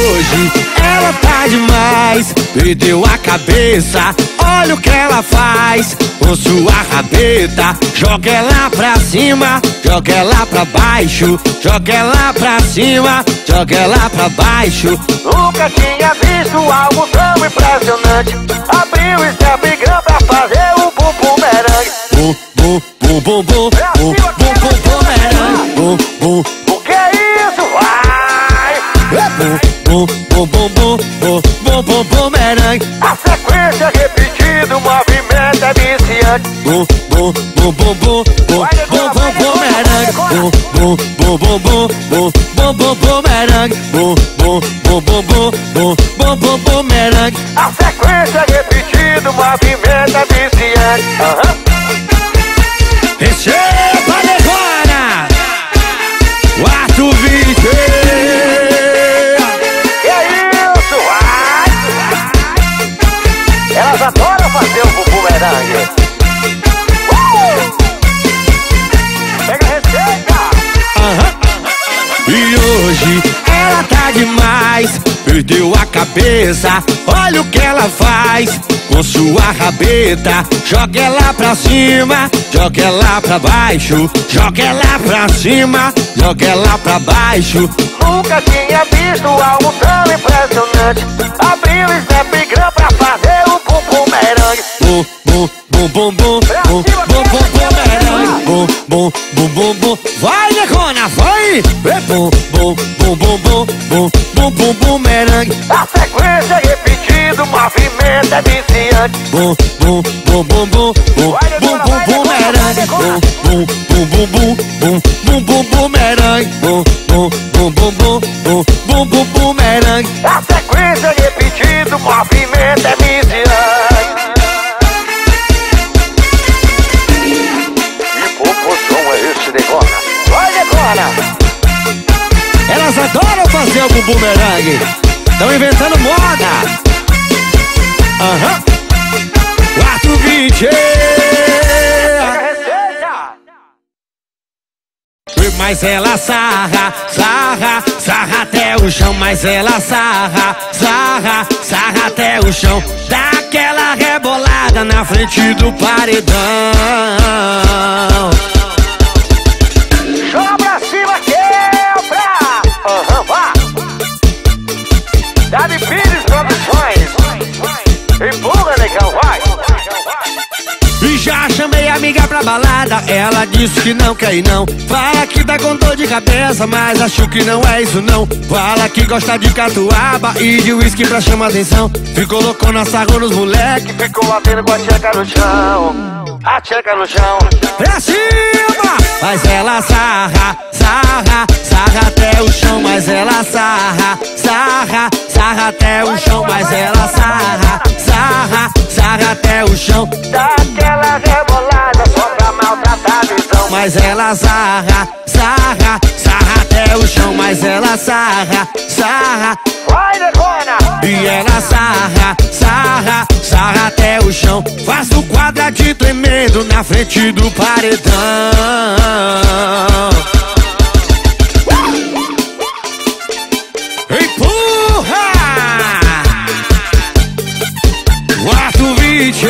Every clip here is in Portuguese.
hoje ela tá demais, perdeu a cabeça, olha o que ela faz com sua rabeta. Joga ela pra cima, joga ela pra baixo, joga ela pra cima, joga ela pra baixo. Nunca tinha visto algo tão impressionante. Abriu o Instagram pra fazer o bumbum merengue. Bum, bum, bum, bum, bum, bum, bum, bum, bum, merengue. Bum, bum. O que é isso? Vai! Bum, bum, bum, bum, bum, bum, bum, bum, merengue. A sequência repetida, o movimento é viciante. Bum, bum, bum, bum, bum, bum, bum, bum, bum, merengue. Bum, bum, bum, bum, bum, bum, bum, bum, bum, merengue. Bum, bum, bum, bum, bum, bum, bum, bum, bum, merengue. A sequência repetida, o movimento é viciante. Receba agora! Quarto 20. Que é isso? Vai! Elas adoram fazer o bumbum merengue. Pega a receita! E hoje ela tá demais, perdeu a cabeça, olha o que ela faz com sua rabeta. Joga ela pra cima, joga ela pra baixo, joga ela pra cima, joga ela pra baixo. Nunca tinha visto algo tão impressionante. Abriu o Instagram pra fazer o bumbum merengue. Bum, bum, bum, bum, bum, bum, bum, bum, bum, merengue. Bum, bum, bum, bum, bum. Vai, negona, vai! Bum, bum, bum, bum, bum, bum, bum, bum, bum, merengue. A sequência repetida, o movimento é viciante. Bum, bum, bum, bum, bum, bum, bum, bum, bum, merengue. Bum, bum, bum, bum, bum, bum, bum, bum, merengue. Bum, bum, bum, bum, bum, bum, bum, bum, bum, merengue. A sequência repetida, o movimento é viciante. Que popozão é esse, negona? Vai, negona! Elas adoram fazer o bumbum merengue, estão inventando moda. Aham. 420. Mas ela sarra, sarra, sarra até o chão. Mas ela sarra, sarra, sarra até o chão. Dá aquela rebolada na frente do paredão. Joga pra cima, quebra! Vá! Davi Pires Produções. Empurra, negão, vai! E já chamei a amiga pra balada, ela disse que não quer ir não. Fala que tá com dor de cabeça, mas acho que não é isso não. Fala que gosta de catuaba e de uísque pra chamar atenção. Ficou loucona, sarrou nos moleque, Ficou batendo com a tcheca no chão. A tcheca no chão. pra cima. Mas ela sarra, sarra, sarra até o chão. Mas ela sarra, sarra, sarra até o chão. Mas ela sarra, sarra, sarra até o chão. Dá aquela rebolada só pra maltratar a visão. Mas ela sarra, sarra, sarra até o chão. Mas ela sarra, sarra. Vai, negona! E ela sarra, sarra, sarra até o chão. Faz o quadradinho tremendo na frente do paredão. Empurra! 420.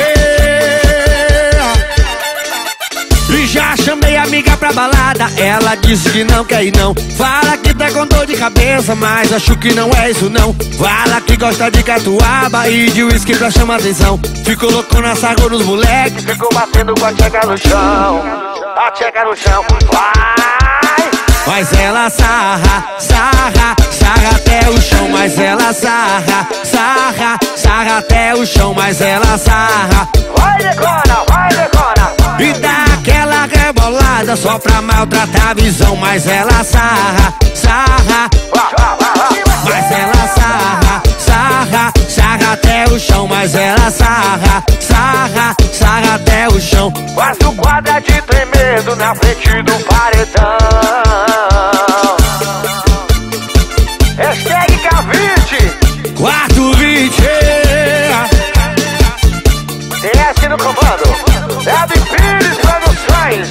E já chamei a amiga pra balada, ela disse que não quer ir não. Fala que tá com dor de cabeça, mas acho que não é isso não. Fala que gosta de catuaba e de uísque pra chamar atenção. Ficou loucona, sarrou nos moleque, Ficou batendo com a tcheca no chão. A tcheca no chão. Vai! mas ela sarra, sarra, sarra até o chão. Mas ela sarra, sarra, sarra até o chão. Mas ela sarra. Vai, negona! Vai, negona! E dá aquela rebolada só pra maltratar a visão. Mas ela sarra, sarra. Mas ela sarra, sarra, sarra até o chão. Mas ela sarra, sarra, sarra até o chão. Faz o quadradinho tremendo na frente do paredão. Hashtag K20. 420. DS no comando. Davi Pires Produções.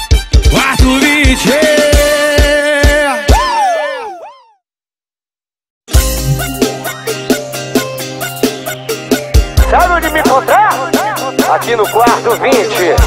420. aqui no quarto 20.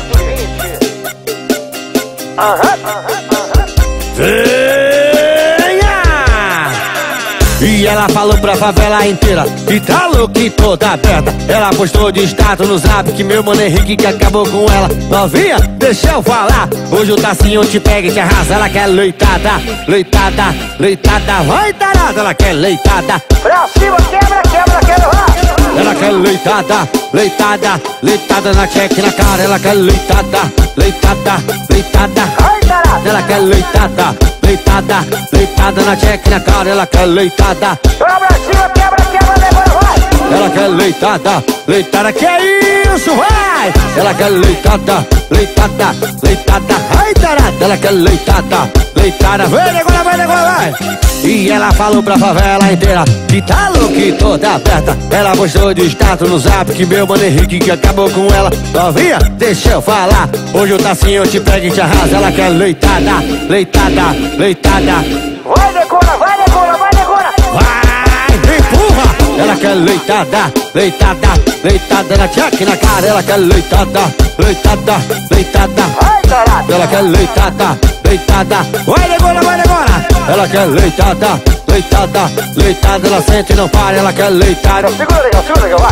Venha! E ela falou pra favela inteira que tá louca e toda aberta. Ela postou de status no zap que meu mano Henrique que acabou com ela. Novinha, deixa eu falar, hoje o Tacinho te pega e te arrasa. Ela quer leitada, leitada, leitada. Vai tarada, ela quer leitada. Pra cima, quebra, quebra, quebra. Ela quer leitada, leitada, leitada na check na cara. Ela quer leitada, leitada, leitada. Ai, tarada. Ela quer leitada, leitada, leitada na check na cara. Ela quer leitada. Pra cima, quebra, quebra, agora vai. Ela quer leitada, leitada, que isso, vai! Ela quer leitada, leitada, leitada. Ai, tarada. Ela quer leitada, leitada. Vai, agora vai, agora vai. E ela falou pra favela inteira que tá louca e toda aberta. Ela postou de status no zap que meu mano Henrique que acabou com ela. Novinha, deixa eu falar, hoje o Tacinho te pega e te arrasa. Ela quer leitada, leitada, leitada. Vai, decora, vai, decora, vai, decora. Vai, empurra. Ela quer leitada, leitada, leitada na check na cara. Ela quer leitada, leitada, leitada. Ai, tarada. Ela quer leitada, leitada. Vai agora, vai agora. Ela quer leitada, leitada, leitada. Ela sente e não para, ela quer leitada. Segura aí, vai.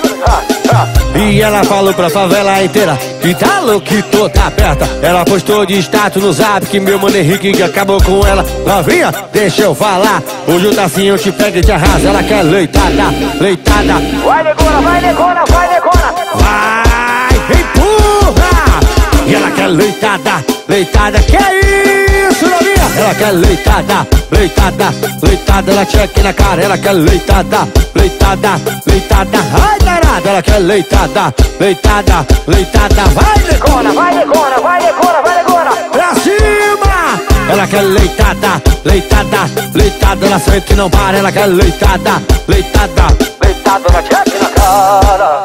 E ela falou pra favela inteira que tá louca e toda aberta. Ela postou de status no zap que meu mano Henrique que acabou com ela. Novinha, deixa eu falar, hoje o Tacinho te pega e te arrasa. Ela quer leitada, leitada. Vai, decora, vai, decora, vai, decora. Vai, empurra. E ela quer leitada, leitada. Que isso, novinha? Ela quer leitada, leitada, leitada. Ela check na cara. Ela quer leitada, leitada, leitada. Ai, tarada. Ela quer leitada, leitada, leitada. Vai, Decora, vai, decora, vai, decora, vai, decora. pra cima. Ela quer leitada, leitada, leitada. Ela sente e não para. Ela quer leitada, leitada. Deitado na check na cara.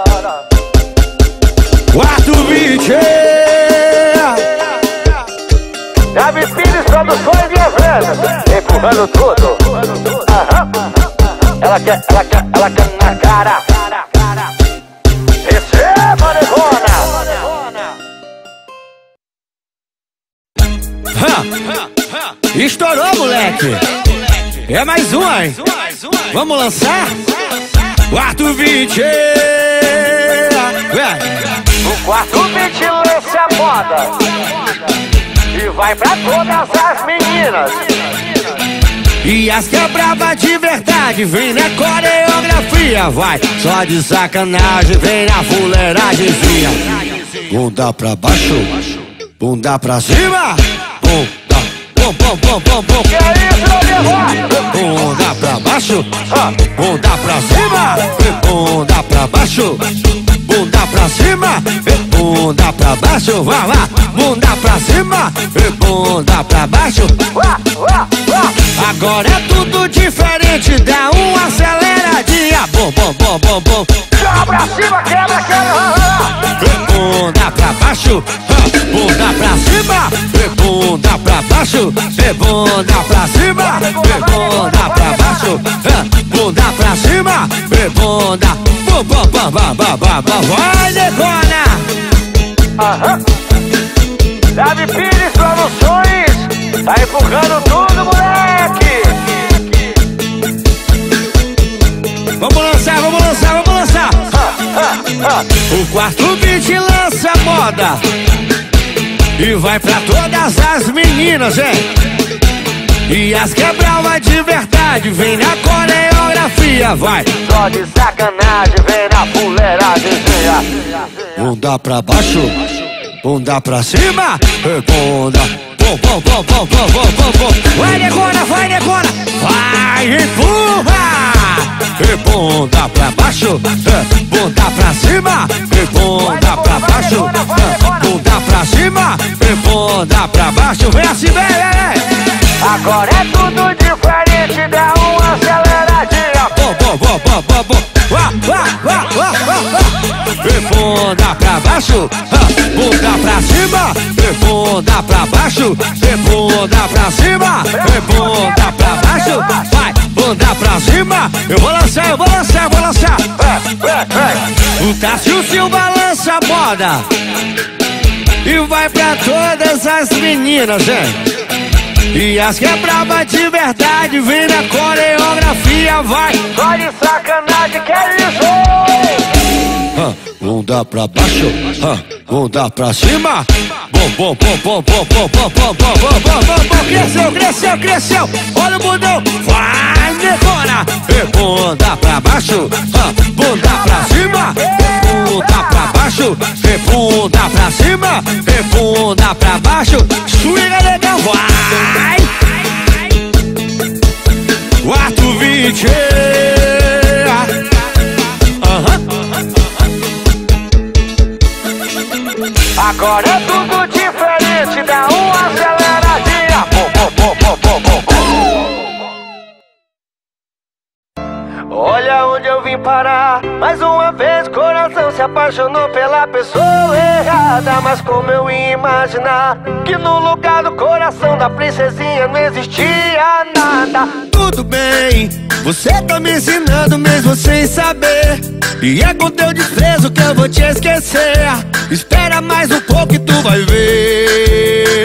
Quarto 20. Davi Pires, produções e eventos. Empurrando tudo. Ela quer na cara. Receba, negona. Estourou, moleque. É mais uma, hein? Vamos lançar? Quarto 20. O quarto 20 lança a moda e vai pra todas as meninas. E as que é brava de verdade vem na coreografia. Vai, só de sacanagem vem na fuleiragemzinha. Bunda pra baixo, bunda pra cima. Bunda, bom, bom, bom, bom, bom. Que é isso, meu? Bunda pra baixo, bunda pra cima. Bunda pra baixo, bunda pra cima. Bunda pra baixo, vai lá. Bunda pra cima, bunda pra baixo. Agora é tudo diferente, dá uma aceleradinha. Bom, bom, bom, bom, bom. Joga pra cima, quebra, quebra. Bunda pra baixo, bunda pra cima. Bunda pra baixo, bunda pra cima. Bunda pra baixo, bunda pra cima. Bunda, bum, bum, bum, bum, bum, bum, bum. Vai, negona. Davi Pires, produções. Tá empurrando tudo, moleque. Vamos lançar, vamos lançar, vamos lançar. O quarto 20 lança moda e vai pra todas as meninas, hein? E as quebravas de verdade vem na coreografia, vai. Só de sacanagem vem na fuleiragemzinha. Bunda pra baixo, bunda pra cima. Bunda, bom, bom, bom, bom, bom, bom, bom, bom. Vai, negona, vai, negona. Vai, empurra. Bunda pra baixo, bunda pra cima. Bunda pra baixo, bunda pra cima. Bunda pra baixo, vem assim, vem, vem. Agora é tudo diferente, dá uma aceleradinha. Bom, bom, bom, bom, bom, bom. Bunda pra baixo, bunda pra cima. Bunda pra baixo, bunda pra cima. Bunda pra baixo, vai, bunda pra cima. Eu vou lançar, eu vou lançar, eu vou lançar. O Tarcísio balança a moda e vai pra todas as meninas, gente. E as que é brava de verdade, vem na coreografia, vai. Só de sacanagem, que é isso? Bunda pra baixo, bunda pra cima. Bom, bom, bom, bom, bom, bom, bom, bom, bom, bom, bom, bom. Cresceu, cresceu, cresceu. Olha o bundão, vai, decora. Bunda pra baixo, bunda pra cima. Bunda pra baixo, bunda pra cima. Bunda pra baixo, swinga legal, vai. 420. Agora é tudo diferente, dá uma aceleradinha. Olha onde eu vim parar. Mais uma vez o coração se apaixonou pela pessoa errada. Mas como eu ia imaginar que no lugar do coração da princesinha não existia nada. Tudo bem, você tá me ensinando mesmo sem saber. E é com teu desprezo que eu vou te esquecer. Espera mais um pouco e tu vai ver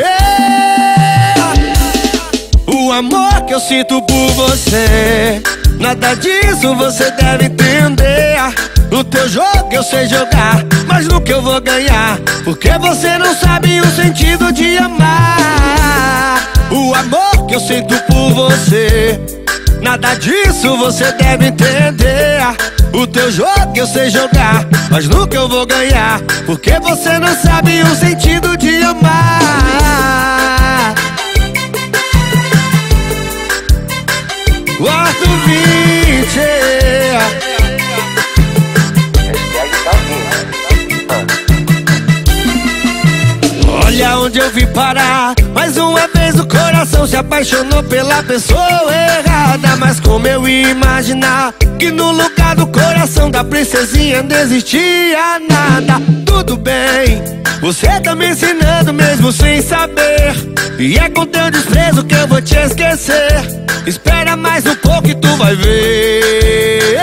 o amor que eu sinto por você. Nada disso você deve entender. No teu jogo eu sei jogar, mas no que eu vou ganhar? Porque você não sabe o sentido de amar. O amor que eu sinto por você, nada disso você deve entender. O teu jogo eu sei jogar, mas nunca eu vou ganhar. Porque você não sabe o sentido de amar. 420. Olha onde eu vim parar. Mais uma vez o coração se apaixonou pela pessoa errada. Mas como eu ia imaginar que no lugar do coração da princesinha não existia nada. Tudo bem, você tá me ensinando mesmo sem saber. E é com teu desprezo que eu vou te esquecer. Espera mais um pouco e tu vai ver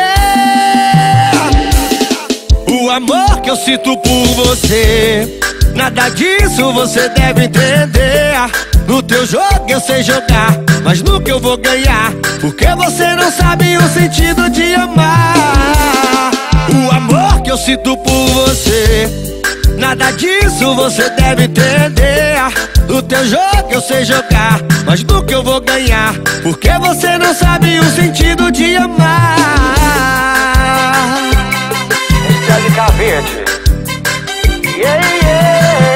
o amor que eu sinto por você. Nada disso você deve entender. No teu jogo eu sei jogar, mas nunca eu vou ganhar. Porque você não sabe o sentido de amar. O amor que eu sinto por você, nada disso você deve entender. No teu jogo eu sei jogar, mas nunca eu vou ganhar. Porque você não sabe o sentido de amar. Hashtag Cavete. Yeah, yeah.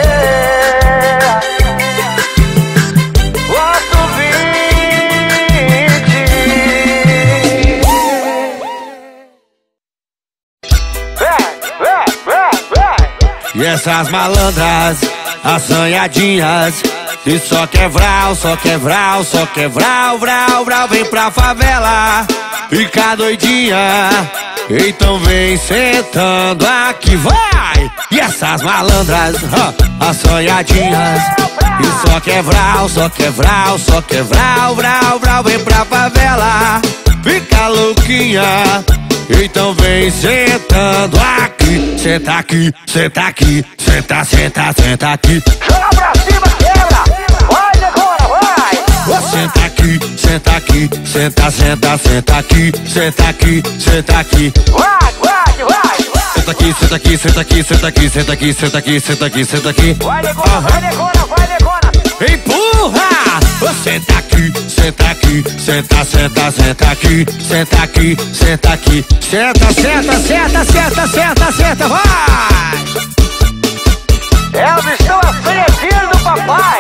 420. E essas malandras, assanhadinhas, e só quer vral, só quer vral, só quer vral, vral, vral. Vem pra favela, fica doidinha, então vem sentando aqui, vai! E essas malandras, assanhadinhas, e só quer vral, só quer vral, só quer vral, vral, vral. Vem pra favela, fica louquinha, então vem sentando aqui. Senta aqui, senta aqui, senta, senta, senta aqui. Joga pra cima, quebra. Vai, agora, vai. Senta aqui, senta aqui, senta, senta, senta aqui. Senta aqui, senta aqui. Vai, vai, vai. Senta aqui, senta aqui, senta aqui, senta aqui, senta aqui, senta aqui, senta aqui, senta aqui. Vai, agora, vai, agora, vai, agora. Empurra! Senta aqui, senta aqui, senta, senta, senta aqui. Senta aqui, senta aqui. Senta, senta, senta, senta, senta, senta, vai! Elvis, estão à frente do papai.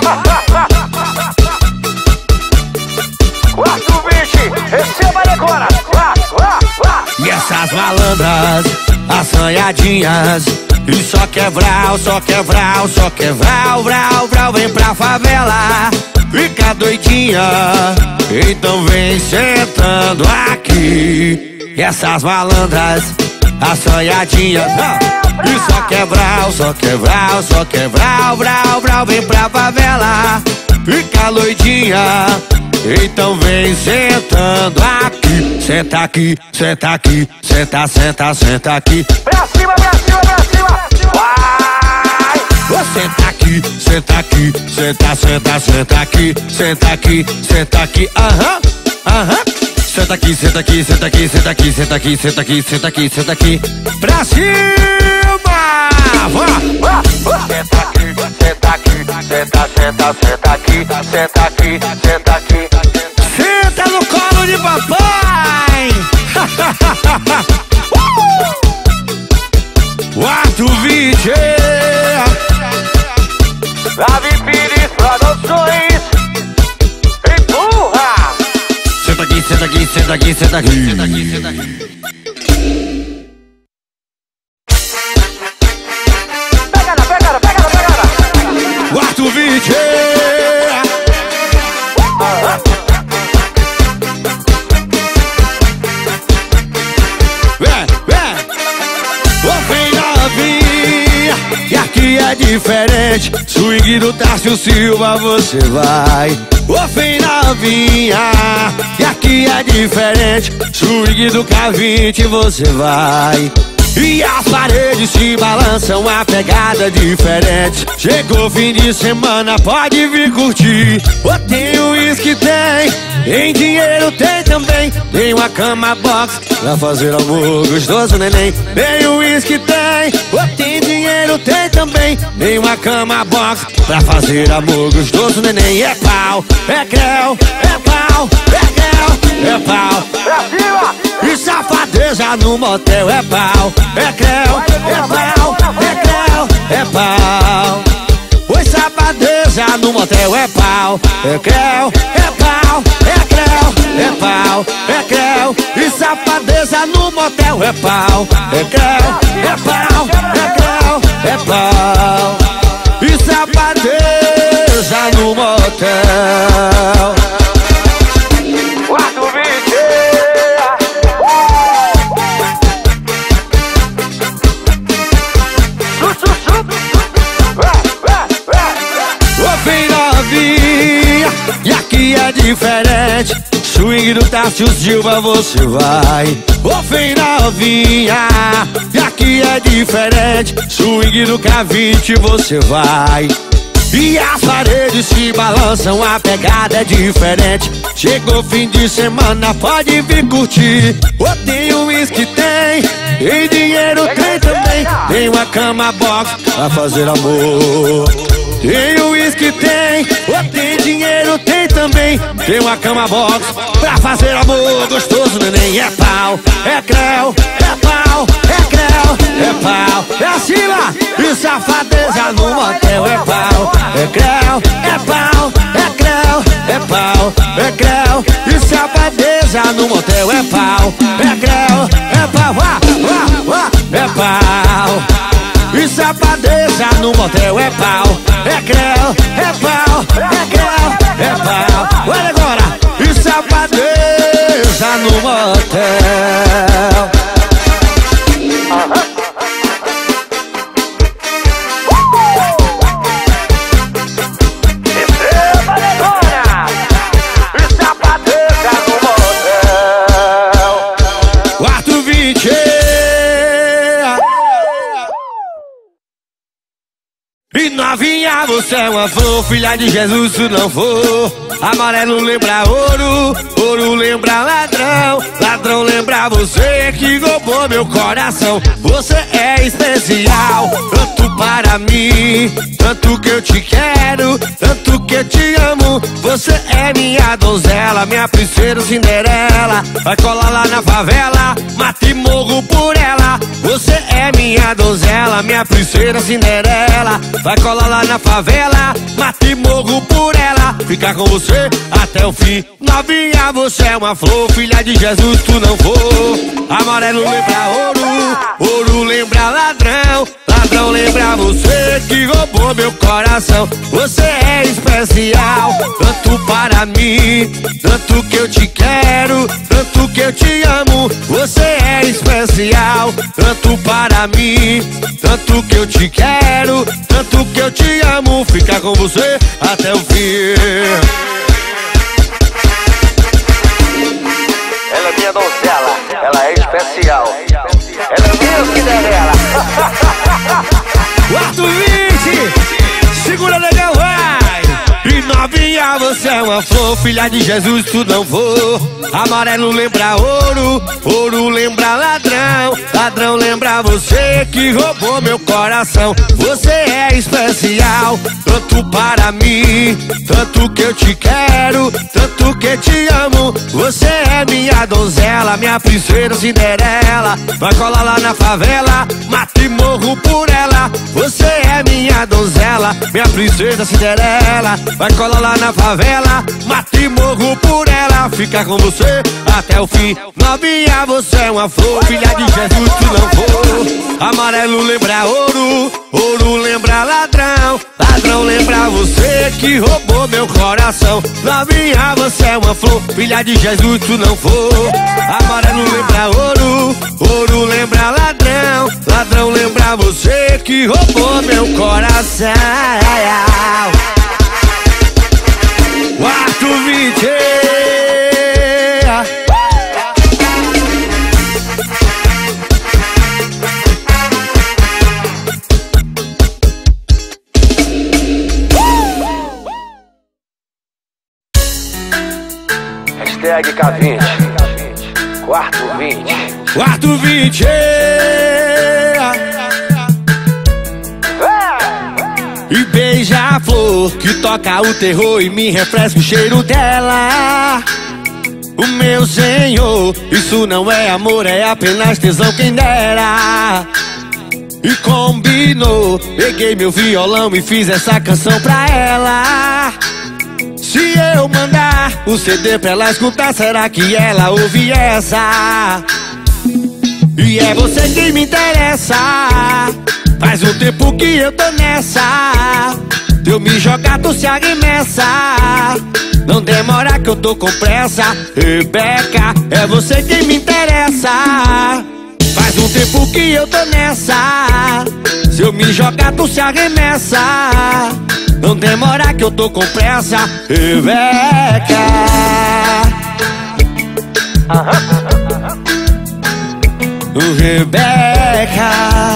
420, receba agora. Vá, vá, vá. E essas malandras, assanhadinhas, e só quer vral, só quer vral, só quer vral, vral, vral. Vem pra favela, fica doidinha, então vem sentando aqui. E essas malandras, assanhadinhas, e só quer vral, só quer vral, só quer vral, vral, vral. Vem pra favela, fica doidinha, então vem sentando aqui. senta aqui, senta aqui, senta, senta, senta aqui. Pra cima, pra cima, pra cima. Vai! Senta aqui, senta aqui, senta, senta, senta aqui, senta aqui, senta aqui, aham, aham. Senta aqui, senta aqui, senta aqui, senta aqui, senta aqui, senta aqui, senta aqui, senta aqui. Pra cima! Vá! Senta aqui, senta aqui, senta, senta, senta aqui, senta aqui, senta aqui. Senta no colo de papai! Quarto vídeo! Davi Pires Produções. Empurra! Senta aqui, senta aqui, senta aqui, senta aqui, senta aqui, senta aqui. Pega. Quarto vídeo! E aqui é diferente, swing do Tárcio Silva você vai. Ô vem novinha, e aqui é diferente, swing do K20 você vai. E as paredes se balançam, a pegada é diferente. Chegou fim de semana, pode vir curtir. Ô tem uísque, tem dinheiro, tem também. Tem uma cama box pra fazer amor gostoso, neném. Tem uísque, tem dinheiro, tem também. Tem uma cama box pra fazer amor gostoso, neném. É pau, é creu, é pau, é creu, é pau. Pra cima! E safadeza no motel é pau, é creu, é pau, é creu, é pau. Oi, safadeza no motel é pau, é creu, é pau, é creu, é pau, é creu. E safadeza no motel é pau, é creu, é pau, é creu, é pau. E safadeza no motel. Quarto vídeo. Ô vem novinha, e aqui é diferente, swing do Tárcio Silva você vai. Ô vem novinha, e aqui é diferente, swing do K20 você vai. E as paredes se balançam, a pegada é diferente. Chegou fim de semana, pode vir curtir. Ô tem uísque, tem dinheiro, tem também. Tem uma cama box pra fazer amor. Tem uísque, tem dinheiro, tem também. Tem uma cama box pra fazer amor gostoso, neném. É pau, é creu, é pau, é creu, é pau. É acima, e safadeza no motel é pau, é creu, é pau, é creu, é pau, é creu. E safadeza no motel é pau, é creu, é pau, é pau. E safadeza no motel é pau, é creu, é pau, é creu, é pau. Olha agora, e safadeza no motel. Estrela Negona. E safadeza no motel. Quarto 20. E novinha, você é uma flor, filha de Jesus, se não for. Amarelo lembra ouro, ouro lembra ladrão, ladrão lembra você que roubou meu coração. Você é especial, tanto para mim, tanto que eu te quero, tanto que eu te amo. Você é minha donzela, minha princesa Cinderela. Vai colar lá na favela, mata e morro por ela. Você é minha donzela, minha princesa Cinderela. Vai colar lá na favela, mata e morro por ela. Ficar com você até o fim. Novinha, você é uma flor, filha de Jesus, tu não for. Amarelo lembra ouro, ouro lembra ladrão, ladrão lembra você que roubou meu coração. Você é especial, tanto para mim, tanto que eu te quero, tanto que eu te amo. Você é especial, tanto para mim, tanto que eu te quero, tanto que eu te amo. Ficar com você até o fim. Ela é minha donzela. especial. Ela é minha Cinderela. Quarto 20, segura legal, vai. E novinha, você é uma flor, filha de Jesus, tu não for. Amarelo lembra ouro, ouro lembra ladrão, ladrão lembra você que roubou meu coração. Você é especial, tanto para mim, tanto que eu te quero, tanto que te amo. Você é minha donzela, minha princesa Cinderela. Vai colar lá na favela, mato e morro por ela. Você é minha donzela, minha princesa Cinderela. Vai colar lá na favela, mato e morro por ela. Ficar com você até o fim. Novinha, você é uma flor, filha de Jesus, tu não for. Amarelo lembra ouro, ouro lembra ladrão, ladrão lembra você que roubou meu coração. Novinha, você é uma flor, filha de Jesus, tu não for. Amarelo lembra ouro, ouro lembra ladrão, ladrão lembra você que roubou meu coração. Quarto 20. Hashtag K20. Quarto 20. Quarto 20. E beija a flor que toca o terror e me refresca o cheiro dela. O meu senhor, isso não é amor, é apenas tesão, quem dera. E combinou, peguei meu violão e fiz essa canção pra ela. Se eu mandar o CD pra ela escutar, será que ela ouve essa? E é você quem me interessa. Faz um tempo que eu tô nessa. Se eu me jogar, tu se arremessa. Não demora que eu tô com pressa. Rebeca, é você quem me interessa. Faz um tempo que eu tô nessa. Se eu me jogar, tu se arremessa. Não demora que eu tô com pressa. Rebeca. Rebeca.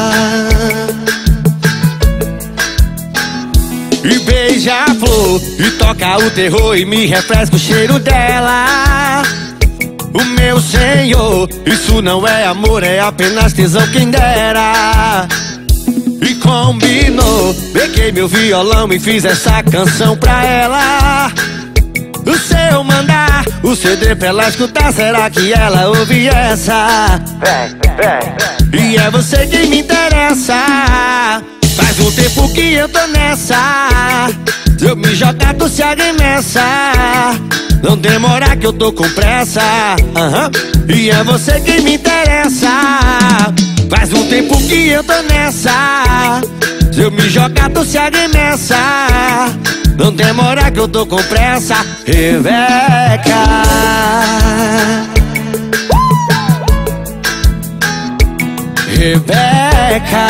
E beija a flor e toca o terror e me refresca o cheiro dela. O meu senhor, isso não é amor, é apenas tesão, quem dera. E combinou, peguei meu violão e fiz essa canção pra ela. Se eu mandar o CD pra ela escutar, será que ela ouve essa? E é você quem me interessa. Faz um tempo que eu tô nessa. Se eu me jogar, tu se arremessa. Não demora que eu tô com pressa. E é você quem me interessa. Faz um tempo que eu tô nessa. Se eu me jogar, tu se arremessa. Não demora que eu tô com pressa. Rebeca. Rebeca.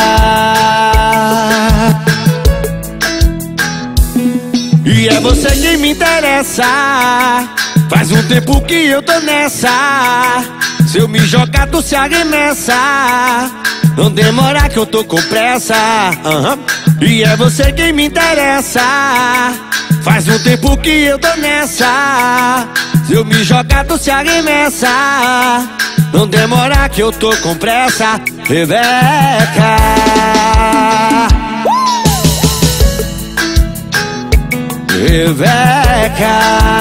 E é você quem me interessa. Faz um tempo que eu tô nessa. Se eu me jogar, tu se arremessa. Não demora que eu tô com pressa. E é você quem me interessa. Faz um tempo que eu tô nessa. Se eu me jogar, tu se arremessa. Não demora que eu tô com pressa. Rebeca. Rebeca.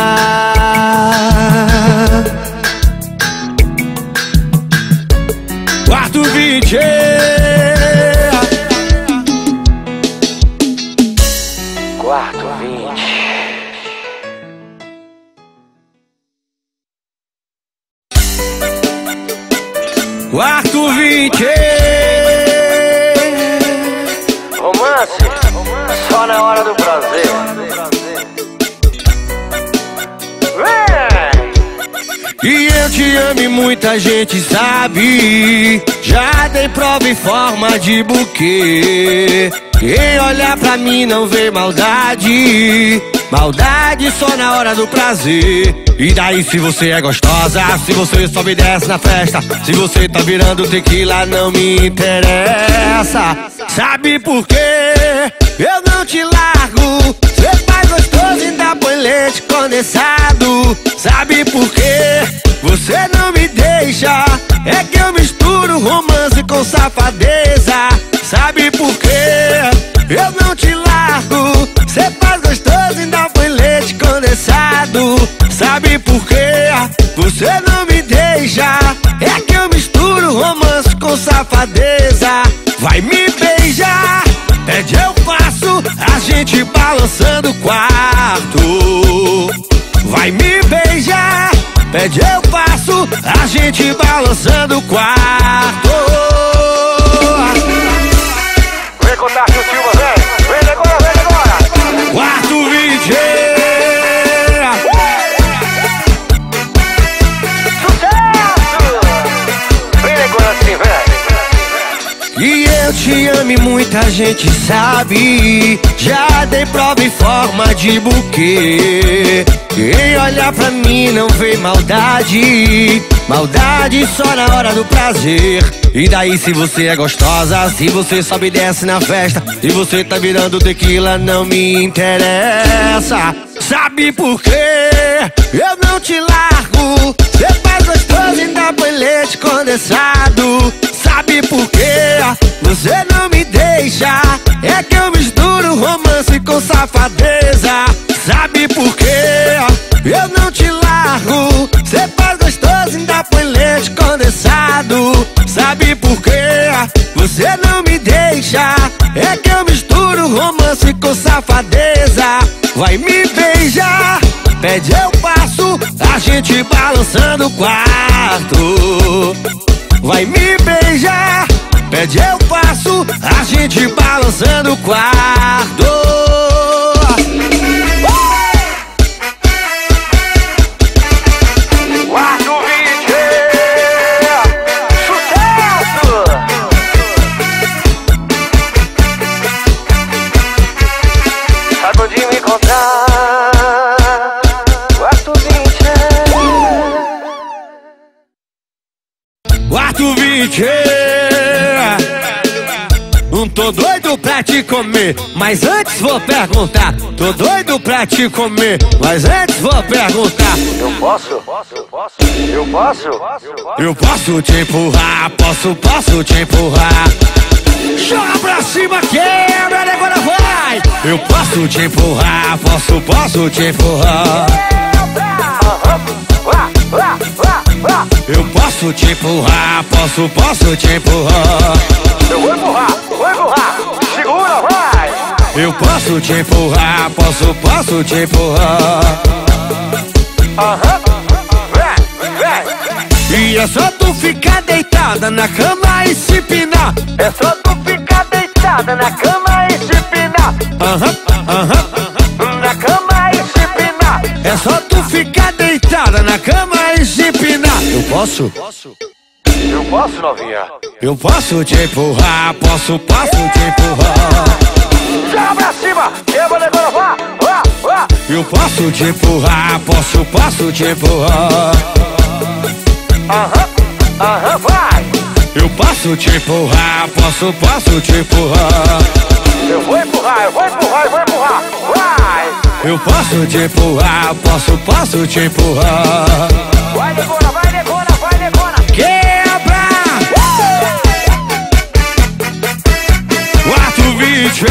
Quarto 20. Quarto 20. Quarto 20. Romance, só na hora do prazer. E eu te amo e muita gente sabe. Já dei prova em forma de buquê. Quem olha pra mim não vê maldade. Maldade só na hora do prazer. E daí se você é gostosa, se você sobe e desce na festa, se você tá virando tequila não me interessa. Sabe por quê? Eu não te largo. Cê faz gostoso e ainda põe leite condensado. Sabe por quê? Você não me deixa. É que eu misturo romance com safadeza. Sabe por quê? Eu não te largo. Cê faz gostoso e ainda põe leite condensado. Sabe por quê? Você não me deixa. É que eu misturo romance com safadeza. Vai me beijar, pede eu faço, a gente balançando o quarto. Vai me beijar, pede eu faço, a gente balançando o quarto. Vem contar que o Silva vem. Vem agora, vem agora. Quarto VJ. E eu te amo e muita gente sabe. Já dei prova em forma de buquê. Quem olha pra mim não vê maldade. Maldade só na hora do prazer. E daí se você é gostosa, se você sobe e desce na festa, e você tá virando tequila não me interessa. Sabe por quê? Eu não te largo. Cê faz gostoso e ainda põe leite condensado. Sabe por quê? Você não me deixa. É que eu misturo romance com safadeza. Sabe por quê? Eu não te largo. Cê faz gostoso e ainda põe leite condensado. Sabe por quê? Você não me deixa. É que eu misturo romance com safadeza. Vai me beijar, pede eu passo, a gente balançando o quarto. Vai me beijar, pede eu passo, a gente balançando o quarto. Quarto VJ. Sucesso! Sabe onde me encontrar? Quarto VJ. Quarto VJ. Tô doido pra te comer, mas antes vou perguntar. Tô doido pra te comer, mas antes vou perguntar. Eu posso? Eu posso? Eu posso te empurrar, posso te empurrar. Joga pra cima, quebra, agora vai. Eu posso te empurrar, posso te empurrar. Eu posso te empurrar, posso te empurrar. Eu vou empurrar, segura, vai. Eu posso te empurrar, posso te empurrar. Vem. E é só tu ficar deitada na cama e se pinar. É só tu ficar deitada na cama e se pinar. Na cama e se pinar. É só tu ficar deitada na cama e se pinar. Eu posso? Eu posso, novinha? Eu posso te empurrar, posso te empurrar. Joga pra cima, quebra agora, vá. Eu posso te empurrar, posso te empurrar. Vai. Eu posso te empurrar, posso te empurrar. Eu vou empurrar, vai. Eu posso te empurrar, posso te empurrar. Vai, Negona. Quebra! Quarto VJ.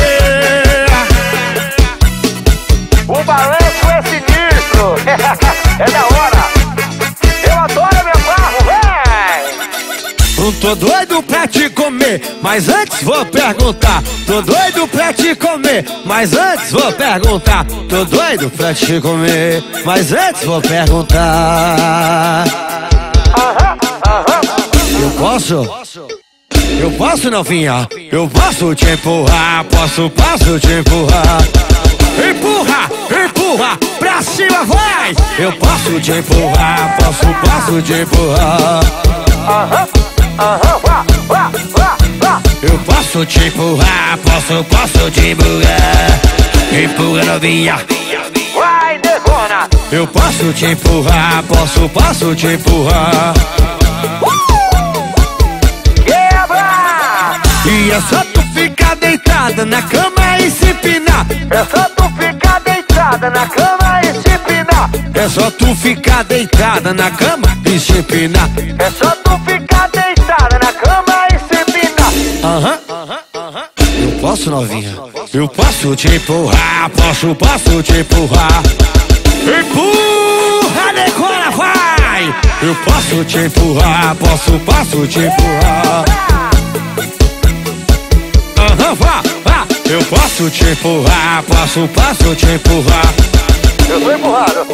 O balanço é sinistro. É da hora. Eu adoro meu carro, vem. Não tô doido pra te comer, mas antes vou perguntar. Tô doido pra te comer, mas antes vou perguntar. Tô doido pra te comer, mas antes vou perguntar. Eu posso? Eu posso, novinha? Eu posso te empurrar, posso te empurrar. Empurra, pra cima vai! Eu posso te empurrar, posso te empurrar. Eu posso te empurrar, posso te empurrar. Empurra novinha. Vai, negona. Eu posso te empurrar, posso te empurrar. Quebra! E é só tu ficar deitada na cama e se empinar. É só tu ficar deitada na cama e se empinar. É só tu ficar deitada na cama e se empinar. É só tu ficar deitada na cama e se empinar. Aham. Eu posso, novinha. Eu posso te empurrar, posso te empurrar. Empurra, negona, vai! Eu posso te empurrar, posso te empurrar. Aham, vá. Eu posso te empurrar, posso te empurrar. Eu tô empurrado,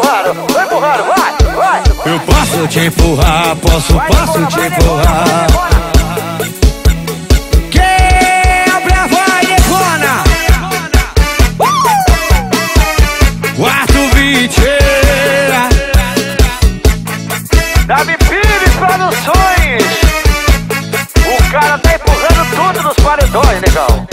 vai. Eu posso te empurrar, posso te empurrar. Quebra, vai, negona! Quarto 20. Davi Pires Produções. O cara tá empurrando tudo nos paredões, negão.